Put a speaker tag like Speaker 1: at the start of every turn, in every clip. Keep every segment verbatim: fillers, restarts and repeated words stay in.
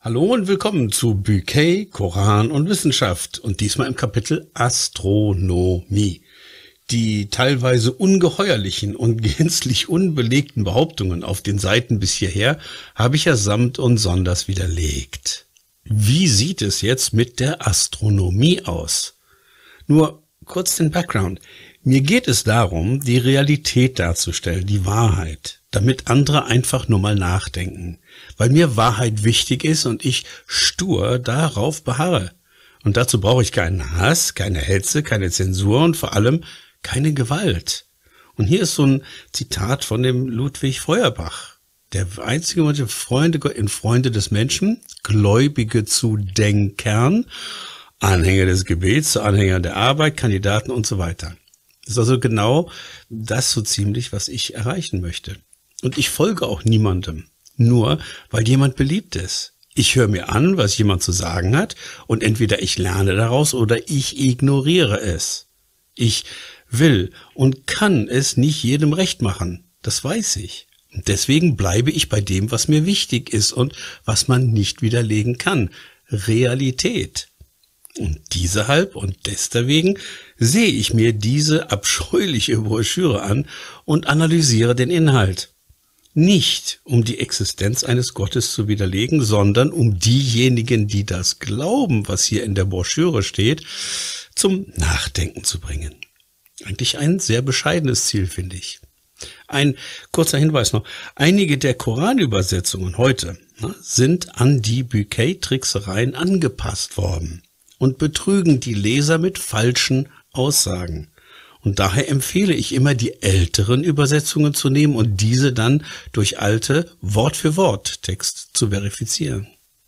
Speaker 1: Hallo und willkommen zu Bouquet, Koran und Wissenschaft und diesmal im Kapitel Astronomie. Die teilweise ungeheuerlichen und gänzlich unbelegten Behauptungen auf den Seiten bis hierher habe ich ja samt und sonders widerlegt. Wie sieht es jetzt mit der Astronomie aus? Nur kurz den Background. Mir geht es darum, die Realität darzustellen, die Wahrheit, damit andere einfach nur mal nachdenken, weil mir Wahrheit wichtig ist und ich stur darauf beharre. Und dazu brauche ich keinen Hass, keine Hetze, keine Zensur und vor allem keine Gewalt. Und hier ist so ein Zitat von dem Ludwig Feuerbach. Der einzige Freunde in Freunde des Menschen, Gläubige zu Denkern, Anhänger des Gebets, Anhänger der Arbeit, Kandidaten und so weiter. Das ist also genau das so ziemlich, was ich erreichen möchte. Und ich folge auch niemandem, nur weil jemand beliebt ist. Ich höre mir an, was jemand zu sagen hat, und entweder ich lerne daraus oder ich ignoriere es. Ich will und kann es nicht jedem recht machen, das weiß ich. Und deswegen bleibe ich bei dem, was mir wichtig ist und was man nicht widerlegen kann. Realität. Und deshalb und deswegen sehe ich mir diese abscheuliche Broschüre an und analysiere den Inhalt. Nicht, um die Existenz eines Gottes zu widerlegen, sondern um diejenigen, die das glauben, was hier in der Broschüre steht, zum Nachdenken zu bringen. Eigentlich ein sehr bescheidenes Ziel, finde ich. Ein kurzer Hinweis noch. Einige der Koranübersetzungen heute na, sind an die Bouquet-Tricksereien angepasst worden und betrügen die Leser mit falschen Aussagen. Und daher empfehle ich immer, die älteren Übersetzungen zu nehmen und diese dann durch alte Wort-für-Wort-Text zu verifizieren.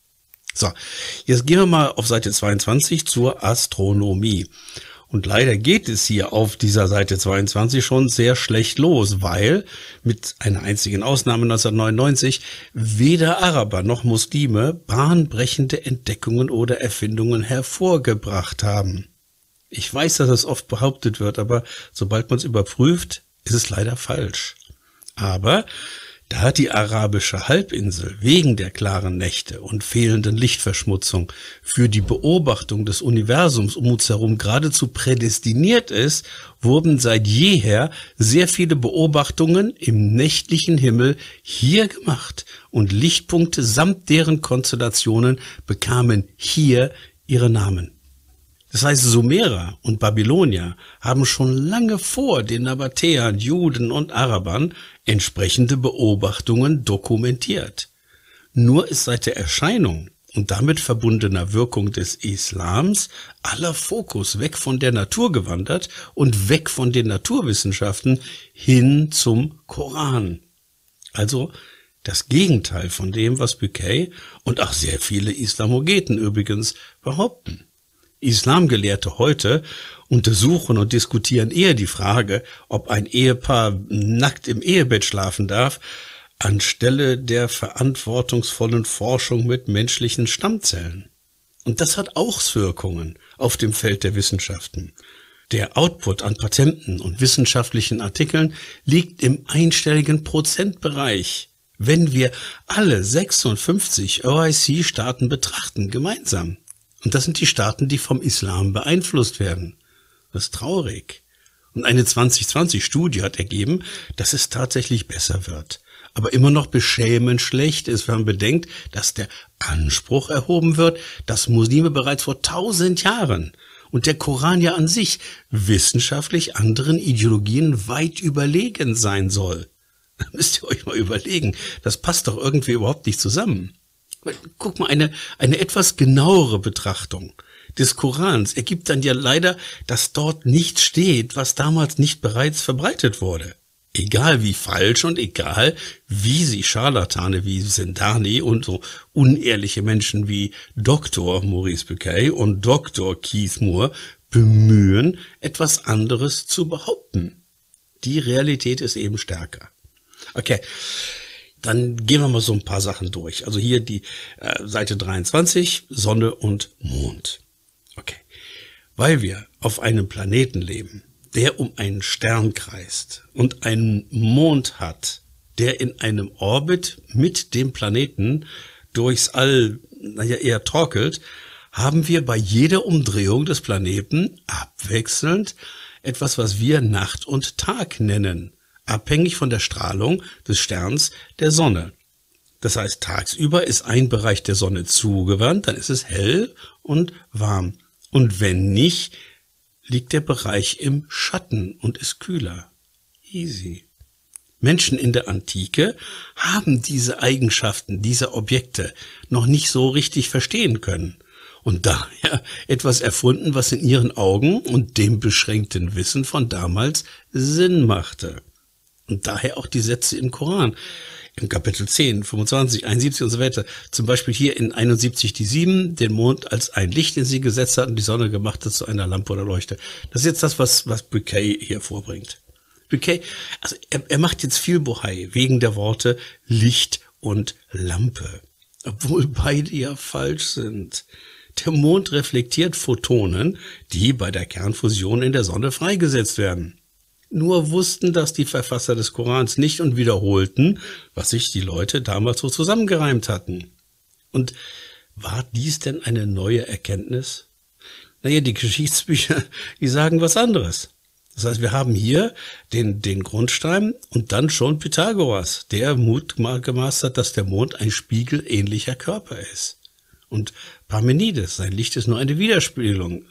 Speaker 1: So, jetzt gehen wir mal auf Seite zweiundzwanzig zur Astronomie. Und leider geht es hier auf dieser Seite zweiundzwanzig schon sehr schlecht los, weil mit einer einzigen Ausnahme neunzehnhundertneunundneunzig weder Araber noch Muslime bahnbrechende Entdeckungen oder Erfindungen hervorgebracht haben. Ich weiß, dass das oft behauptet wird, aber sobald man es überprüft, ist es leider falsch. Aber da hat die arabische Halbinsel wegen der klaren Nächte und fehlenden Lichtverschmutzung für die Beobachtung des Universums um uns herum geradezu prädestiniert ist, wurden seit jeher sehr viele Beobachtungen im nächtlichen Himmel hier gemacht und Lichtpunkte samt deren Konstellationen bekamen hier ihre Namen. Das heißt, Sumerer und Babylonier haben schon lange vor den Nabatäern, Juden und Arabern entsprechende Beobachtungen dokumentiert. Nur ist seit der Erscheinung und damit verbundener Wirkung des Islams aller Fokus weg von der Natur gewandert und weg von den Naturwissenschaften hin zum Koran. Also das Gegenteil von dem, was Bouquet und auch sehr viele Islamogeten übrigens behaupten. Islamgelehrte heute untersuchen und diskutieren eher die Frage, ob ein Ehepaar nackt im Ehebett schlafen darf, anstelle der verantwortungsvollen Forschung mit menschlichen Stammzellen. Und das hat Auswirkungen auf dem Feld der Wissenschaften. Der Output an Patenten und wissenschaftlichen Artikeln liegt im einstelligen Prozentbereich, wenn wir alle sechsundfünfzig O I C-Staaten betrachten, gemeinsam. Und das sind die Staaten, die vom Islam beeinflusst werden. Das ist traurig. Und eine zwanzig zwanzig-Studie hat ergeben, dass es tatsächlich besser wird. Aber immer noch beschämend schlecht ist, wenn man bedenkt, dass der Anspruch erhoben wird, dass Muslime bereits vor tausend Jahren und der Koran ja an sich wissenschaftlich anderen Ideologien weit überlegen sein soll. Da müsst ihr euch mal überlegen, das passt doch irgendwie überhaupt nicht zusammen. Guck mal, eine, eine etwas genauere Betrachtung des Korans ergibt dann ja leider, dass dort nichts steht, was damals nicht bereits verbreitet wurde. Egal wie falsch und egal wie sie Scharlatane wie Zindani und so unehrliche Menschen wie Doktor Maurice Bucaille und Doktor Keith Moore bemühen, etwas anderes zu behaupten. Die Realität ist eben stärker. Okay. Dann gehen wir mal so ein paar Sachen durch. Also hier die äh, Seite dreiundzwanzig, Sonne und Mond. Okay. Weil wir auf einem Planeten leben, der um einen Stern kreist und einen Mond hat, der in einem Orbit mit dem Planeten durchs All, naja, eher torkelt, haben wir bei jeder Umdrehung des Planeten abwechselnd etwas, was wir Nacht und Tag nennen, abhängig von der Strahlung des Sterns der Sonne. Das heißt, tagsüber ist ein Bereich der Sonne zugewandt, dann ist es hell und warm. Und wenn nicht, liegt der Bereich im Schatten und ist kühler. Easy. Menschen in der Antike haben diese Eigenschaften, diese Objekte noch nicht so richtig verstehen können und daher etwas erfunden, was in ihren Augen und dem beschränkten Wissen von damals Sinn machte. Und daher auch die Sätze im Koran, im Kapitel zehn, fünfundzwanzig, einundsiebzig und so weiter. Zum Beispiel hier in einundsiebzig die sieben, den Mond als ein Licht in sie gesetzt hat und die Sonne gemacht hat zu einer Lampe oder Leuchte. Das ist jetzt das, was, was Buquet hier vorbringt. Buquet, also er, er macht jetzt viel Bohai wegen der Worte Licht und Lampe. Obwohl beide ja falsch sind. Der Mond reflektiert Photonen, die bei der Kernfusion in der Sonne freigesetzt werden. Nur wussten das die Verfasser des Korans nicht und wiederholten, was sich die Leute damals so zusammengereimt hatten. Und war dies denn eine neue Erkenntnis? Naja, die Geschichtsbücher, die sagen was anderes. Das heißt, wir haben hier den, den Grundstein und dann schon Pythagoras, der mutgemaßt hat, dass der Mond ein spiegelähnlicher Körper ist. Und Parmenides, sein Licht ist nur eine Widerspiegelung.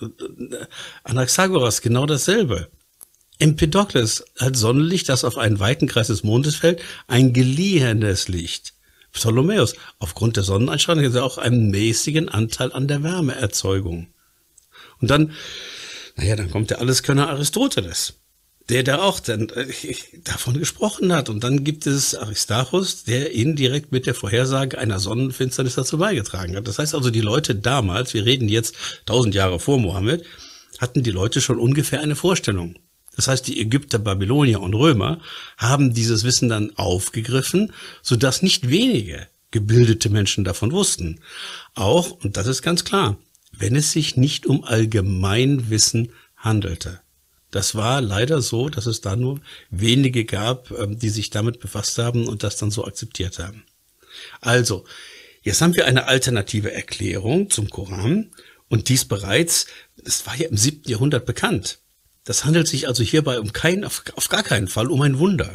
Speaker 1: Anaxagoras, genau dasselbe. Empedokles hat Sonnenlicht, das auf einen weiten Kreis des Mondes fällt, ein geliehenes Licht. Ptolemäus, aufgrund der Sonneneinstrahlung, hat er auch einen mäßigen Anteil an der Wärmeerzeugung. Und dann, naja, dann kommt der Alleskönner Aristoteles, der da auch dann, äh, davon gesprochen hat. Und dann gibt es Aristarchus, der indirekt mit der Vorhersage einer Sonnenfinsternis dazu beigetragen hat. Das heißt also, die Leute damals, wir reden jetzt tausend Jahre vor Mohammed, hatten die Leute schon ungefähr eine Vorstellung. Das heißt, die Ägypter, Babylonier und Römer haben dieses Wissen dann aufgegriffen, sodass nicht wenige gebildete Menschen davon wussten. Auch, und das ist ganz klar, wenn es sich nicht um Allgemeinwissen handelte. Das war leider so, dass es da nur wenige gab, die sich damit befasst haben und das dann so akzeptiert haben. Also, jetzt haben wir eine alternative Erklärung zum Koran und dies bereits, es war ja im siebten Jahrhundert bekannt. Das handelt sich also hierbei um kein, auf, auf gar keinen Fall um ein Wunder.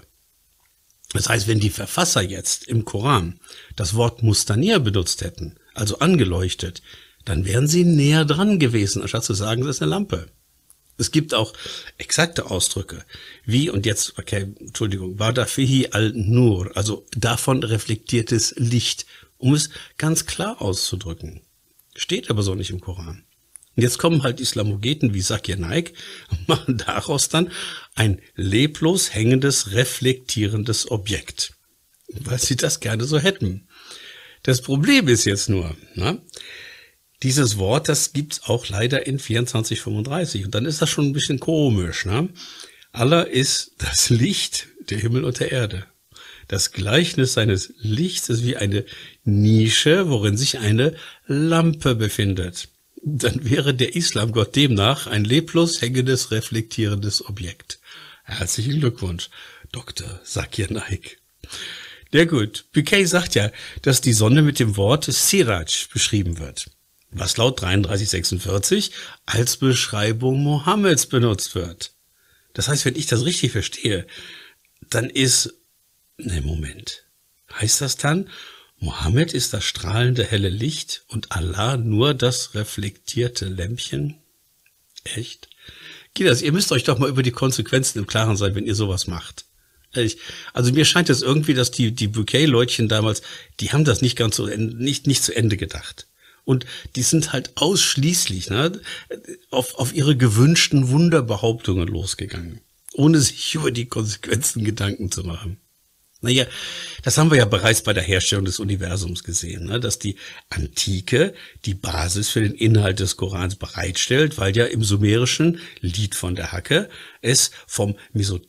Speaker 1: Das heißt, wenn die Verfasser jetzt im Koran das Wort Mustanir benutzt hätten, also angeleuchtet, dann wären sie näher dran gewesen, anstatt zu sagen, das ist eine Lampe. Es gibt auch exakte Ausdrücke, wie, und jetzt, okay, Entschuldigung, Wada fihi al-Nur, also davon reflektiertes Licht, um es ganz klar auszudrücken. Steht aber so nicht im Koran. Und jetzt kommen halt Islamogeten wie Zakir Naik und machen daraus dann ein leblos hängendes, reflektierendes Objekt, weil sie das gerne so hätten. Das Problem ist jetzt nur, na, dieses Wort, das gibt's auch leider in vierundzwanzig fünfunddreißig und dann ist das schon ein bisschen komisch. Ne? Allah ist das Licht der Himmel und der Erde. Das Gleichnis seines Lichts ist wie eine Nische, worin sich eine Lampe befindet. Dann wäre der Islamgott demnach ein leblos hängendes, reflektierendes Objekt. Herzlichen Glückwunsch, Doktor Zakir Naik. Ja gut, Buquet sagt ja, dass die Sonne mit dem Wort Siraj beschrieben wird, was laut dreiunddreißig sechsundvierzig als Beschreibung Mohammeds benutzt wird. Das heißt, wenn ich das richtig verstehe, dann ist, ne Moment, heißt das dann, Mohammed ist das strahlende helle Licht und Allah nur das reflektierte Lämpchen? Echt? Kinder, ihr müsst euch doch mal über die Konsequenzen im Klaren sein, wenn ihr sowas macht. Ehrlich. Also mir scheint es irgendwie, dass die, die Buquet-Leutchen damals, die haben das nicht ganz so, nicht, nicht zu Ende gedacht. Und die sind halt ausschließlich ne, auf, auf ihre gewünschten Wunderbehauptungen losgegangen, ohne sich über die Konsequenzen Gedanken zu machen. Naja, das haben wir ja bereits bei der Herstellung des Universums gesehen, ne, dass die Antike die Basis für den Inhalt des Korans bereitstellt, weil ja im sumerischen Lied von der Hacke es vom Meso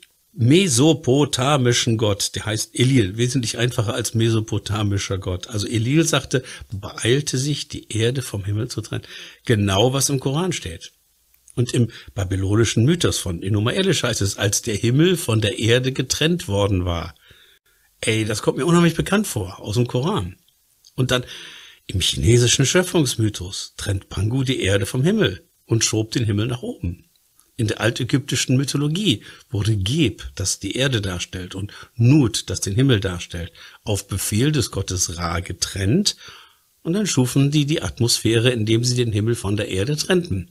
Speaker 1: mesopotamischen Gott, der heißt Elil, wesentlich einfacher als mesopotamischer Gott. Also Elil sagte, beeilte sich, die Erde vom Himmel zu trennen. Genau, was im Koran steht. Und im babylonischen Mythos von Enuma Elish heißt es, als der Himmel von der Erde getrennt worden war. Ey, das kommt mir unheimlich bekannt vor, aus dem Koran. Und dann im chinesischen Schöpfungsmythos trennt Pangu die Erde vom Himmel und schob den Himmel nach oben. In der altägyptischen Mythologie wurde Geb, das die Erde darstellt, und Nut, das den Himmel darstellt, auf Befehl des Gottes Ra getrennt, und dann schufen die die Atmosphäre, indem sie den Himmel von der Erde trennten.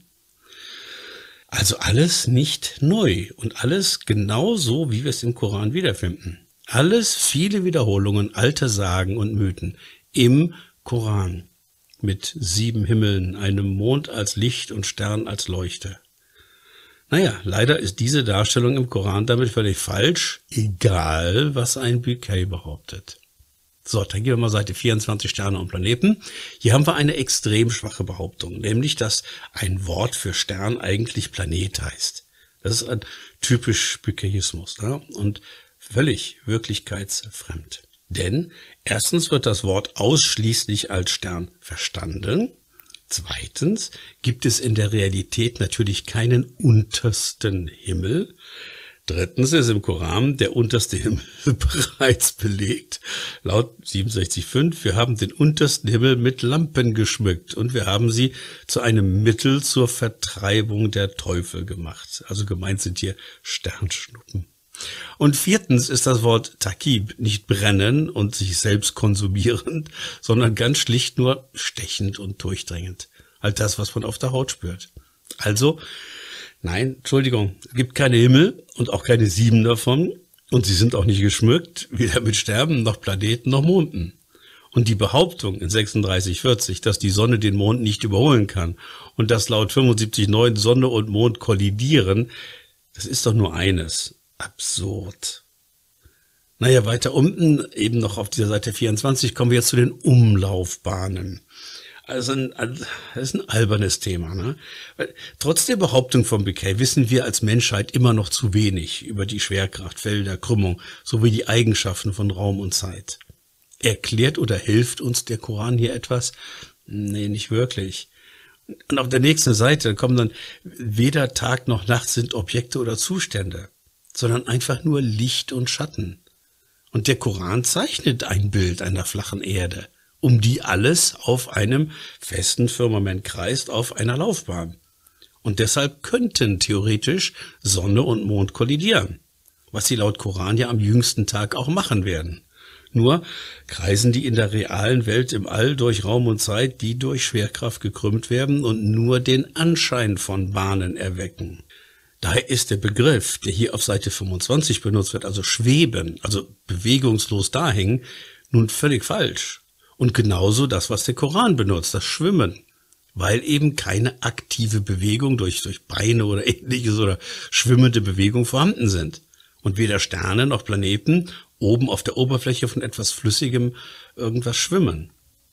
Speaker 1: Also alles nicht neu und alles genauso, wie wir es im Koran wiederfinden. Alles viele Wiederholungen alter Sagen und Mythen im Koran mit sieben Himmeln, einem Mond als Licht und Stern als Leuchte. Naja, leider ist diese Darstellung im Koran damit völlig falsch, egal was ein Büquet behauptet. So, dann gehen wir mal Seite vierundzwanzig, Sterne und Planeten. Hier haben wir eine extrem schwache Behauptung, nämlich, dass ein Wort für Stern eigentlich Planet heißt. Das ist ein typisch Büquetismus, ne? Und völlig wirklichkeitsfremd. Denn erstens wird das Wort ausschließlich als Stern verstanden. Zweitens gibt es in der Realität natürlich keinen untersten Himmel. Drittens ist im Koran der unterste Himmel bereits belegt. Laut siebenundsechzig Komma fünf, wir haben den untersten Himmel mit Lampen geschmückt und wir haben sie zu einem Mittel zur Vertreibung der Teufel gemacht. Also gemeint sind hier Sternschnuppen. Und viertens ist das Wort Takib nicht brennen und sich selbst konsumierend, sondern ganz schlicht nur stechend und durchdringend. Halt das, was man auf der Haut spürt. Also, nein, Entschuldigung, es gibt keine Himmel und auch keine sieben davon und sie sind auch nicht geschmückt, weder mit Sternen noch Planeten noch Monden. Und die Behauptung in sechsunddreißig vierzig, dass die Sonne den Mond nicht überholen kann und dass laut fünfundsiebzig Komma neun Sonne und Mond kollidieren, das ist doch nur eines. Absurd. Naja, weiter unten, eben noch auf dieser Seite vierundzwanzig, kommen wir jetzt zu den Umlaufbahnen. Also ein, das ist ein albernes Thema, ne? Weil trotz der Behauptung von Büquet wissen wir als Menschheit immer noch zu wenig über die Schwerkraft, Felder, Krümmung sowie die Eigenschaften von Raum und Zeit. Erklärt oder hilft uns der Koran hier etwas? Nee, nicht wirklich. Und auf der nächsten Seite kommen dann, weder Tag noch Nacht sind Objekte oder Zustände, sondern einfach nur Licht und Schatten. Und der Koran zeichnet ein Bild einer flachen Erde, um die alles auf einem festen Firmament kreist, auf einer Laufbahn. Und deshalb könnten theoretisch Sonne und Mond kollidieren, was sie laut Koran ja am jüngsten Tag auch machen werden. Nur kreisen die in der realen Welt im All durch Raum und Zeit, die durch Schwerkraft gekrümmt werden und nur den Anschein von Bahnen erwecken. Daher ist der Begriff, der hier auf Seite fünfundzwanzig benutzt wird, also schweben, also bewegungslos dahängen, nun völlig falsch. Und genauso das, was der Koran benutzt, das Schwimmen, weil eben keine aktive Bewegung durch, durch Beine oder ähnliches oder schwimmende Bewegung vorhanden sind. Und weder Sterne noch Planeten oben auf der Oberfläche von etwas Flüssigem irgendwas schwimmen.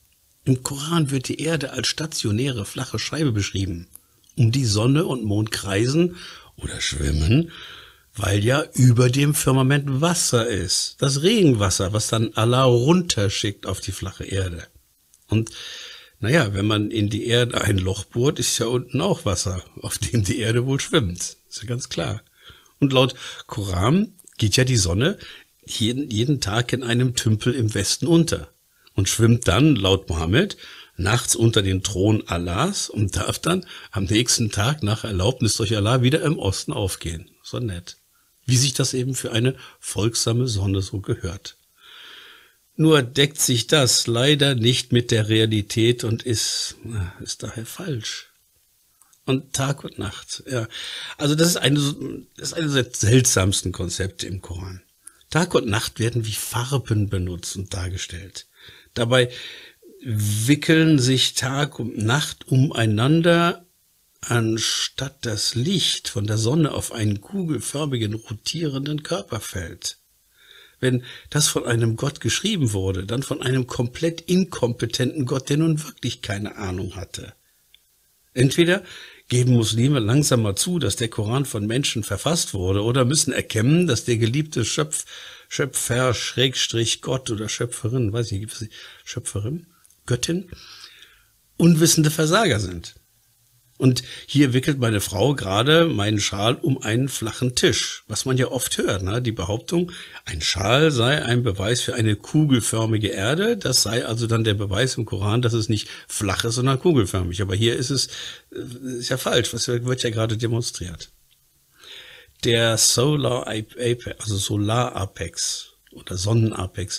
Speaker 1: Im Koran wird die Erde als stationäre, flache Scheibe beschrieben. Um die Sonne und Mond kreisen oder schwimmen, weil ja über dem Firmament Wasser ist. Das Regenwasser, was dann Allah runterschickt auf die flache Erde. Und naja, wenn man in die Erde ein Loch bohrt, ist ja unten auch Wasser, auf dem die Erde wohl schwimmt. Ist ja ganz klar. Und laut Koran geht ja die Sonne jeden, jeden Tag in einem Tümpel im Westen unter und schwimmt dann, laut Mohammed, nachts unter den Thron Allahs und darf dann am nächsten Tag nach Erlaubnis durch Allah wieder im Osten aufgehen. So nett. Wie sich das eben für eine folgsame Sonne so gehört. Nur deckt sich das leider nicht mit der Realität und ist, ist daher falsch. Und Tag und Nacht, ja. Also das ist eine, das ist eine der seltsamsten Konzepte im Koran. Tag und Nacht werden wie Farben benutzt und dargestellt. Dabei wickeln sich Tag und Nacht umeinander, anstatt das Licht von der Sonne auf einen kugelförmigen, rotierenden Körper fällt. Wenn das von einem Gott geschrieben wurde, dann von einem komplett inkompetenten Gott, der nun wirklich keine Ahnung hatte. Entweder geben Muslime langsam mal zu, dass der Koran von Menschen verfasst wurde, oder müssen erkennen, dass der geliebte Schöpf, Schöpfer, Schrägstrich Gott oder Schöpferin, weiß ich, gibt es die Schöpferin, Göttin, unwissende Versager sind. Und hier wickelt meine Frau gerade meinen Schal um einen flachen Tisch, was man ja oft hört, ne? Die Behauptung, ein Schal sei ein Beweis für eine kugelförmige Erde, das sei also dann der Beweis im Koran, dass es nicht flach ist, sondern kugelförmig. Aber hier ist es ist ja falsch, was wird ja gerade demonstriert. Der Solar Apex, also Solar Apex oder Sonnenapex.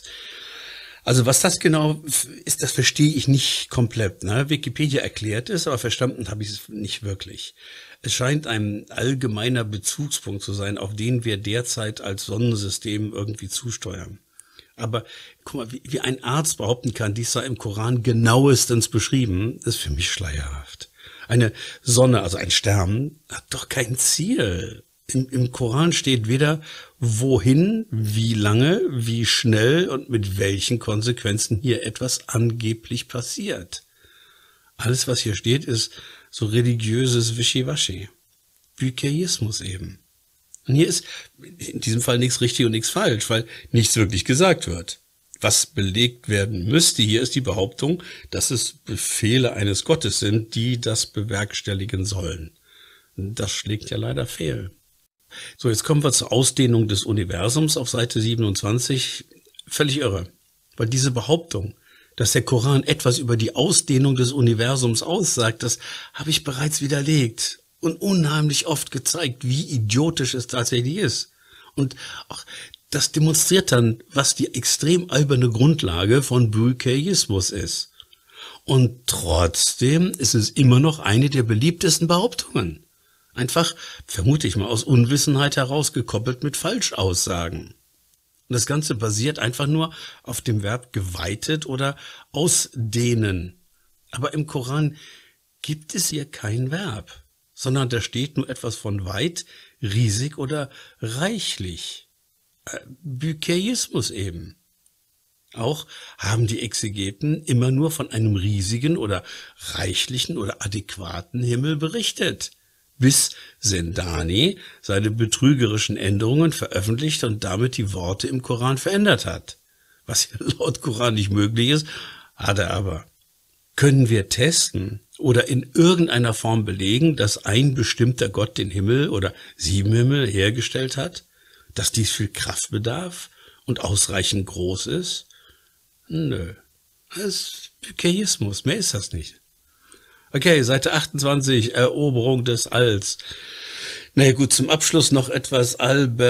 Speaker 1: Also was das genau ist, das verstehe ich nicht komplett. Ne? Wikipedia erklärt es, aber verstanden habe ich es nicht wirklich. Es scheint ein allgemeiner Bezugspunkt zu sein, auf den wir derzeit als Sonnensystem irgendwie zusteuern. Aber guck mal, wie, wie ein Arzt behaupten kann, dies sei im Koran genauestens beschrieben, ist für mich schleierhaft. Eine Sonne, also ein Stern, hat doch kein Ziel. Im, Im Koran steht weder wohin, wie lange, wie schnell und mit welchen Konsequenzen hier etwas angeblich passiert. Alles, was hier steht, ist so religiöses Wischiwaschi. Bükeismus eben. Und hier ist in diesem Fall nichts richtig und nichts falsch, weil nichts wirklich gesagt wird. Was belegt werden müsste, hier ist die Behauptung, dass es Befehle eines Gottes sind, die das bewerkstelligen sollen. Das schlägt ja leider fehl. So, jetzt kommen wir zur Ausdehnung des Universums auf Seite siebenundzwanzig. Völlig irre, weil diese Behauptung, dass der Koran etwas über die Ausdehnung des Universums aussagt, das habe ich bereits widerlegt und unheimlich oft gezeigt, wie idiotisch es tatsächlich ist. Und auch das demonstriert dann, was die extrem alberne Grundlage von Bükeismus ist. Und trotzdem ist es immer noch eine der beliebtesten Behauptungen. Einfach, vermute ich mal, aus Unwissenheit herausgekoppelt mit Falschaussagen. Und das Ganze basiert einfach nur auf dem Verb geweitet oder ausdehnen. Aber im Koran gibt es hier kein Verb, sondern da steht nur etwas von weit, riesig oder reichlich. Äh, Bükeismus eben. Auch haben die Exegeten immer nur von einem riesigen oder reichlichen oder adäquaten Himmel berichtet, bis Sendani seine betrügerischen Änderungen veröffentlicht und damit die Worte im Koran verändert hat. Was ja laut Koran nicht möglich ist, hat er aber. Können wir testen oder in irgendeiner Form belegen, dass ein bestimmter Gott den Himmel oder sieben Himmel hergestellt hat? Dass dies viel Kraft bedarf und ausreichend groß ist? Nö, das ist Bükeismus, mehr ist das nicht. Okay, Seite achtundzwanzig, Eroberung des Alls. Na ja, gut, zum Abschluss noch etwas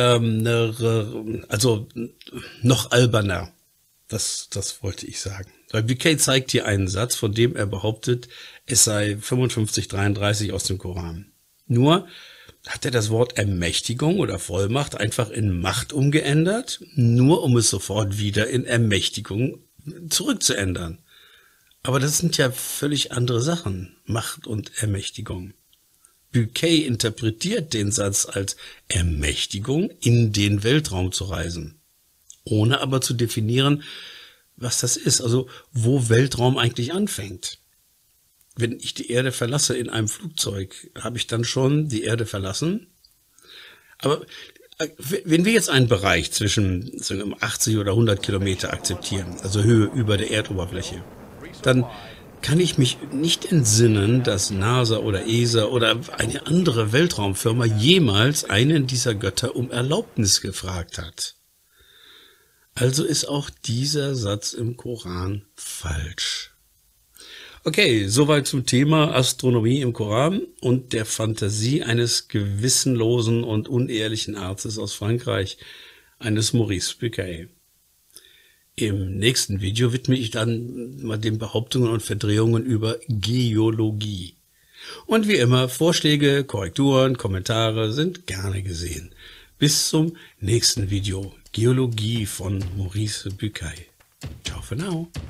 Speaker 1: alberner, also noch alberner. Das, das wollte ich sagen. Weil B K zeigt hier einen Satz, von dem er behauptet, es sei fünfundfünfzig dreiunddreißig aus dem Koran. Nur hat er das Wort Ermächtigung oder Vollmacht einfach in Macht umgeändert, nur um es sofort wieder in Ermächtigung zurückzuändern. Aber das sind ja völlig andere Sachen, Macht und Ermächtigung. Buquet interpretiert den Satz als Ermächtigung, in den Weltraum zu reisen, ohne aber zu definieren, was das ist, also wo Weltraum eigentlich anfängt. Wenn ich die Erde verlasse in einem Flugzeug, habe ich dann schon die Erde verlassen? Aber wenn wir jetzt einen Bereich zwischen achtzig oder hundert Kilometer akzeptieren, also Höhe über der Erdoberfläche, dann kann ich mich nicht entsinnen, dass NASA oder E S A oder eine andere Weltraumfirma jemals einen dieser Götter um Erlaubnis gefragt hat. Also ist auch dieser Satz im Koran falsch. Okay, soweit zum Thema Astronomie im Koran und der Fantasie eines gewissenlosen und unehrlichen Arztes aus Frankreich, eines Maurice Bucaille. Im nächsten Video widme ich dann mal den Behauptungen und Verdrehungen über Geologie. Und wie immer, Vorschläge, Korrekturen, Kommentare sind gerne gesehen. Bis zum nächsten Video. Geologie von Maurice Bucaille. Ciao für now.